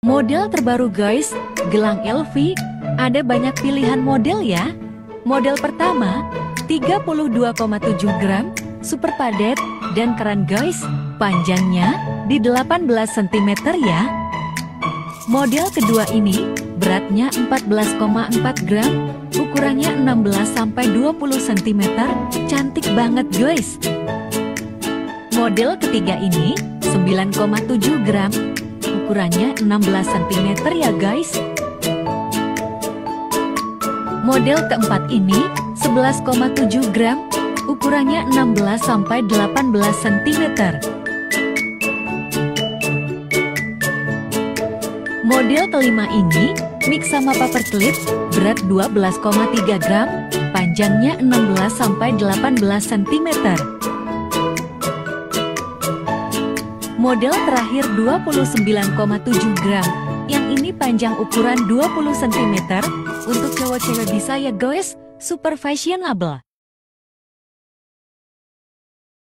Model terbaru guys, gelang LV, ada banyak pilihan model ya. Model pertama, 32,7 gram, super padat, dan keren guys, panjangnya di 18 cm ya. Model kedua ini, beratnya 14,4 gram, ukurannya 16-20 cm, cantik banget guys. Model ketiga ini, 9,7 gram, ukurannya 16 cm ya guys. Model keempat ini 11,7 gram, ukurannya 16-18 cm. Model kelima ini mix sama paperclip, berat 12,3 gram, panjangnya 16-18 cm. Model terakhir 29,7 gram, yang ini panjang ukuran 20 cm, untuk cowok-cewek bisa ya guys, super fashionable.